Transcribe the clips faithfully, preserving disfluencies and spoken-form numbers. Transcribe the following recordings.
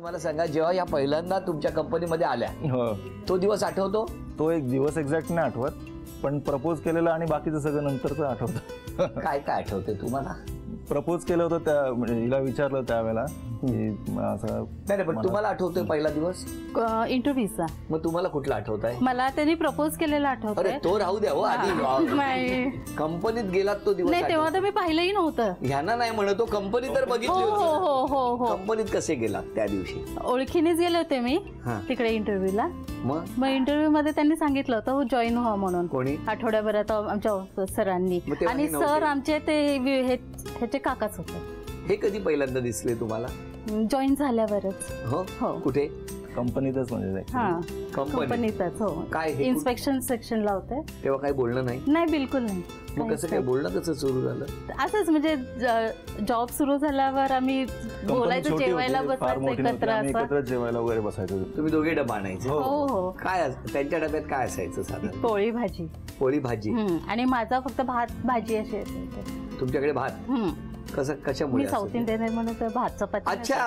मला सांगा, जेव्हा या पहिल्यांदा तुमच्या कंपनीमध्ये आल्या तो दिवस आठवतो? तो एक दिवस एक्झॅक्ट नाही आठवत, पण प्रपोज केलेलं आणि बाकीचं सगळं नंतरचं आठवतं. काय काय आठवते तुम्हाला? प्रपोज केलं होतं त्या, म्हणजे हिला विचारलं त्यावेळेला की असं. नाही पण तुम्हाला आठवतोय पहिला दिवस इंटरव्ह्यूचा? मग तुम्हाला कुठला आठवत आहे? मला त्यांनी प्रपोज केलेला आठवतोय. अरे तो राहू द्या हो, आधी नाही कंपनीत गेलात तो दिवस? नाही, तेव्हा तर मी पाहिलंही नव्हतं. ह्यांना नाही म्हणतो, कंपनी तर बघितली हो हो हो हो. कंपनीत कसे गेलात त्या दिवशी? ओळखीनेच गेले होते मी तिकडे इंटरव्ह्यूला. मग मग इंटरव्ह्यू मध्ये त्यांनी सांगितलं होतं जॉईन व्हा म्हणून. कोणी? आठवड्याभरात आमच्या सरांनी. आणि सर आमचे ते ह्याचे काकाच होते. हे कधी पहिल्यांदा दिसले तुम्हाला? जॉईन झाल्यावरच. हो हो. कुठे? कंपनीतच म्हणजे. हा कंपनीतच. हो. काय इन्स्पेक्शन सेक्शनला होते. तेव्हा काही बोलणं नाही? नाही, बिलकुल नाही. मग कसं काय बोलणं कसं सुरू झालं? असंच म्हणजे जॉब सुरू झाल्यावर आम्ही बोलायचं, जेवायला बसायचं एकत्र, एकत्र जेवायला वगैरे बसायचं. तुम्ही दोघे डबा आणायचे? हो हो. काय त्यांच्या डब्यात काय असायचं साधारण? पोळी भाजी. पोळी भाजी. आणि माझा फक्त भात भाजी अशी असायची. तुमच्याकडे भात कसं कशामुळे? मी साऊथ इंडियन आहे म्हणून भात चपाती. अच्छा,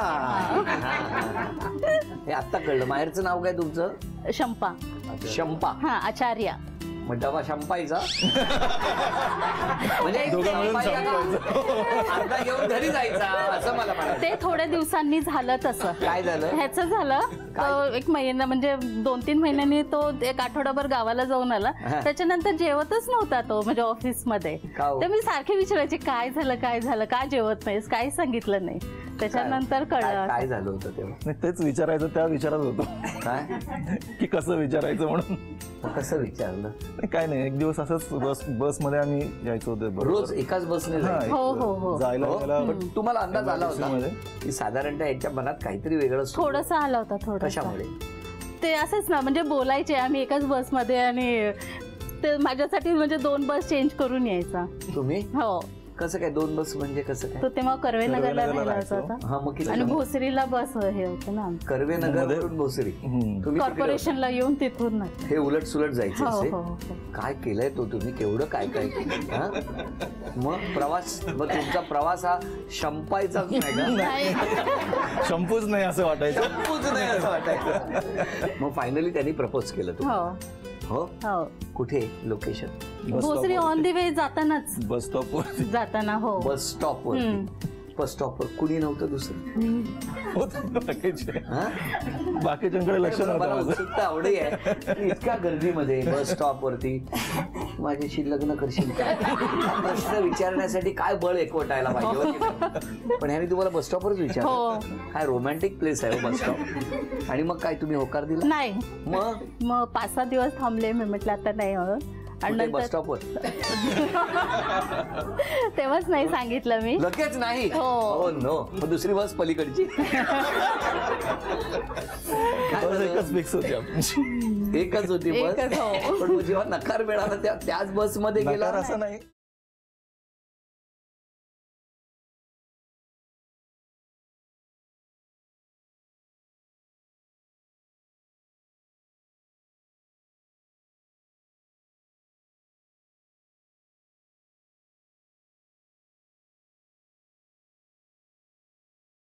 हे आता कळलं. माहेरचं नाव काय तुमचं? शंपा. शंपा. हा, आचार्य. मग डबा शंपायचा म्हणजे अर्धा घेऊन घरी जायचा असं मला म्हणायचं. ते थोड्या दिवसांनी झालं तसं. काय झालं? ह्याचं झालं एक महिना, म्हणजे दोन तीन महिन्यांनी तो एक आठवडाभर गावाला जाऊन आला. त्याच्यानंतर जेवतच नव्हता तो, म्हणजे ऑफिस मध्ये. तर मी सारखे विचारायचे काय झालं काय झालं, का जेवत नाहीस, काही सांगितलं नाही. त्याच्यानंतर कळलं काय झालं होतं तेव्हा. तेच विचारायचं, त्या विचारात होतो काय की कसं विचारायचं म्हणून. कसं विचारलं? काय नाही, एक दिवस असंच बस बस मध्ये आम्ही यायचो होतो. रोज एकाच बसने जायला. तुम्हाला अंदाज आला होता की साधारणतः यांच्या मनात काहीतरी वेगळं? थोडंसं आला होता. थोडं. कशामुळे? ते असंच ना, म्हणजे बोलायचे आम्ही एकाच बसमध्ये आणि ते माझ्यासाठी म्हणजे दोन बस चेंज करून यायचा. तुम्ही? हो. कसं काय दोन बस म्हणजे कसं काय? तो तेव्हा कर्वे नगरला राहायचा होता आणि भोसरीला बस हे होतं ना. कर्वे नगरवरून भोसरी कॉर्पोरेशनला येऊन तिथून हे उलट सुलट जायचं असे? काय केलंय तो तुम्ही, केवढं काय काय केलं? मग प्रवास, मग तुमचा प्रवास हा शंपायचाच नाही का? शंपूच नाही असं वाटायचं. शंपूच नाही असं वाटायचं. मग फायनली त्यांनी प्रपोज केलं तुम्हाला? हो हो. कुठे location? Bhosari on the way जातानाच. बस स्टॉपवर जाताना. हो, बस स्टॉपवर. बस स्टॉपवर कुणी नव्हतं दुसरं? बाकीच्यांकडे लक्ष नव्हतं. उत्सुकता आवडी आहे इतक्या गर्दीमध्ये बस स्टॉप वरती माझ्याशी लग्न करशील का प्रश्न विचारण्यासाठी काय बळ एकवटायला पाहिजे. पण ह्याने तुम्हाला बस स्टॉपवरच विचारलं? काय रोमॅन्टिक प्लेस आहे बस स्टॉप. आणि मग काय तुम्ही होकार दिला? नाही. मग मग पाच सहा दिवस थांबले. मी म्हटलं आता नाही. आणि बस स्टॉपवर तेव्हाच नाही सांगितलं मी. लगेच नाही? हो नो. मग दुसरी बस पलीकडची? एकच फिक्स होती आपली. एकच होती बस. पण जेव्हा नकार मिळाला त्याच बस मध्ये गेला असं नाही?